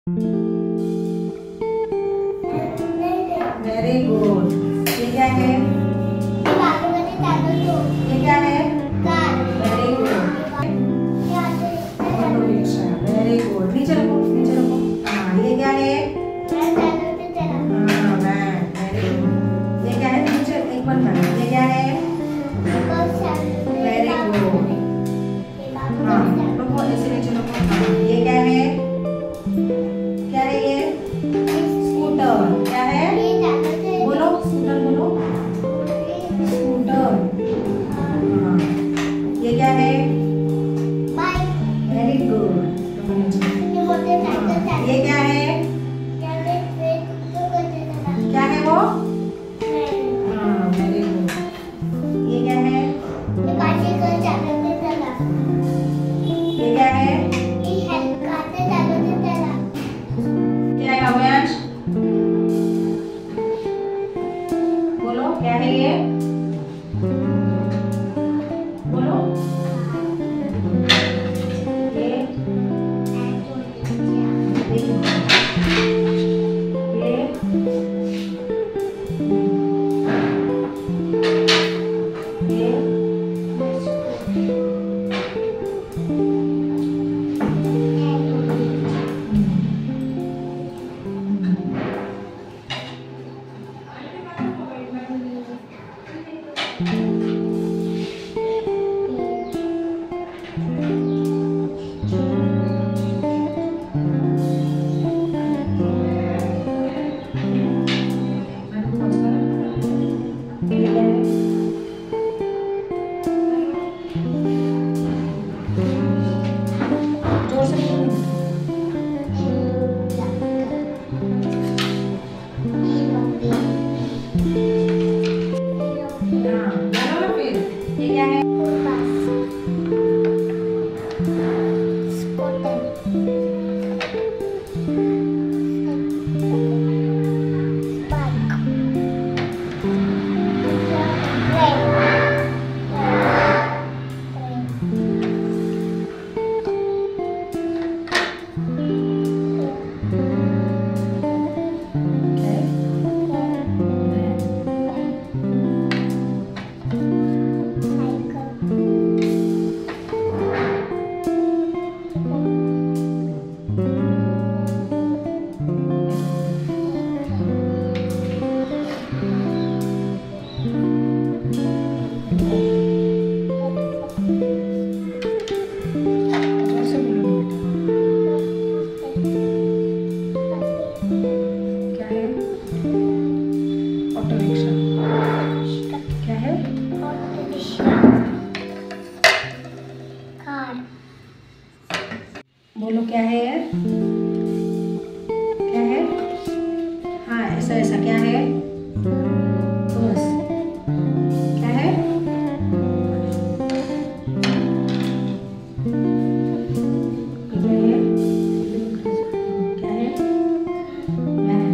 Very good. ये क्या है? ये क्या है? Very good. Auto rickshaw. Very good. नीचे रखो, नीचे रखो। हाँ, ये क्या है? हाँ, वैन। Very good. ये क्या है? नीचे एक बार कर। ये क्या है? Very good. हाँ, रखो ऐसे नीचे रखो। हाँ, ये क्या है? क्या है ये? स्कूटर। क्या है? बोलो स्कूटर, बोलो स्कूटर। हाँ, ये क्या है? Very good. ये क्या है? क्या है वो? हाँ, वेरी गुड। ये क्या है? ये क्या है? क्या है अवयांश? बोलो क्या है ये? बोलो। ये बोलो क्या है? क्या है? हाँ, ऐसा ऐसा क्या है? बस। क्या है? क्या है? वैन।